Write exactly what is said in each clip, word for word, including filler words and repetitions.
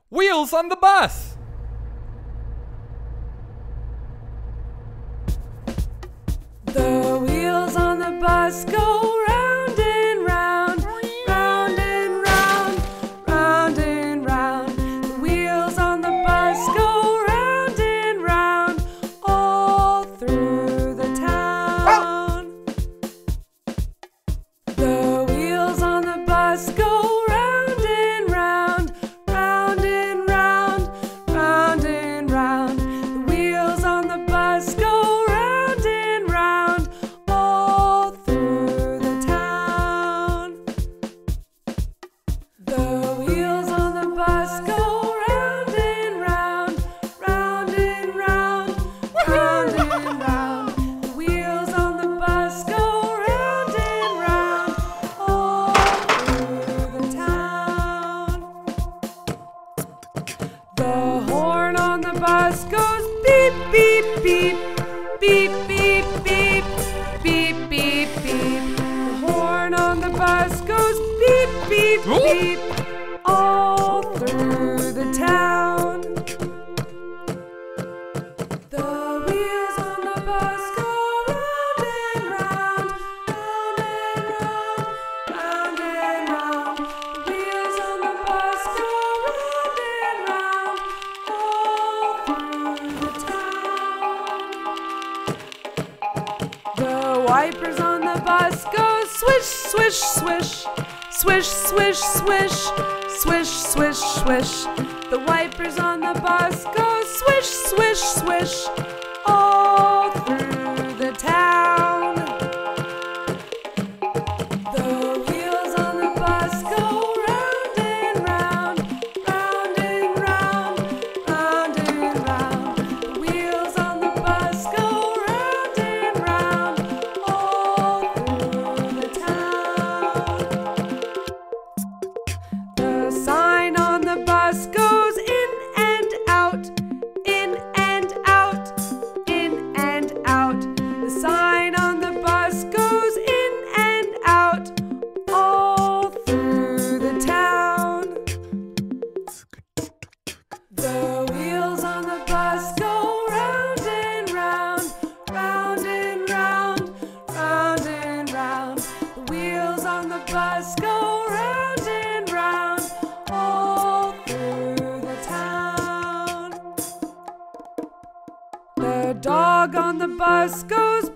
Wheels on the bus! The wheels on the bus go round and round, round and round, round and round. The wheels on the bus go round and round, all through the town. The wheels on the bus go round and round, round and round, round and round. The wheels on the bus go round and round, all through the town. The wheels on the bus go round and round, round and round, round and round. The wheels on the bus go round and round, all through the town. The horn on the bus goes beep, beep, beep, beep, beep, beep, beep, beep, beep. The horn on the bus goes beep, beep, beep, all through the town. The wheels on the bus go round and round, round and round, round and round. The wheels on the bus go round and round, all through the town. The wipers on the bus go swish, swish, swish, swish, swish, swish, swish, swish, swish. The wipers on the bus go swish, swish, swish, all through the town. The wheels on the bus go round and round, round and round, round and round. The wheels on the bus go round and round, all through the town. The sign on the bus goes in and out, in and out, in and out. The sign on the bus goes in and out, all through the town. The wheels on the bus go round and round, round and round, round and round. The wheels on the bus go round and round, all through the town. The dog on the bus goes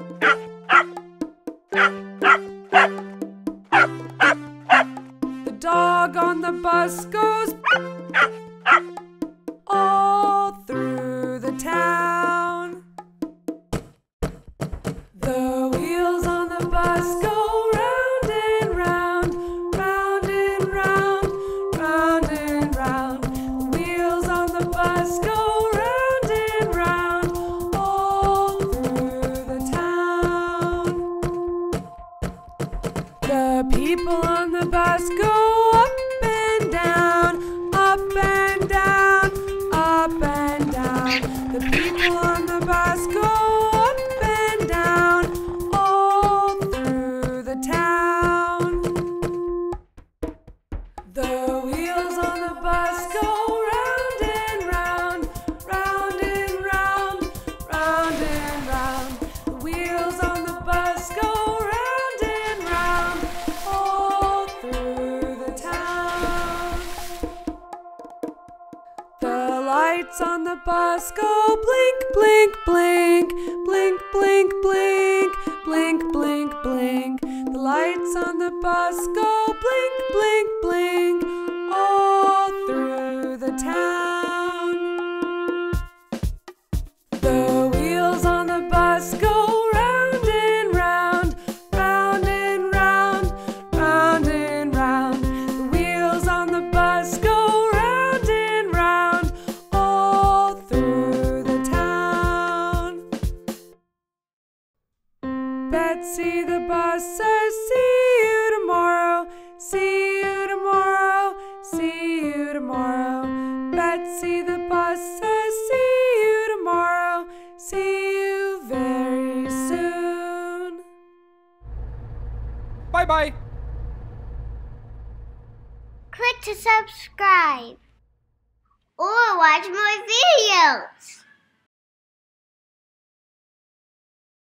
The dog on the bus goes all through the town. The wheels on the bus go round and round, round and round, round and round. The wheels on the bus go round and round, all through the town. The people on the bus go up and down, up and down, up and down. The people on the bus go up and down, all through the town. The wheels on the bus go round and round, round and round, round and round. The wheels on the bus go round and round, all through the town. The lights on the bus go blink, blink, blink, blink, blink, blink, blink, blink, blink. The lights on the bus go blink, blink, blink, all through the town. The wheels on the bus go round and round, round and round, round and round. The wheels on the bus go round and round, all through the town. Betsy the bus says, see you tomorrow, see you tomorrow, see you tomorrow. Betsy the bus says, see you tomorrow, see you very soon. Bye-bye! Click to subscribe. or watch more videos.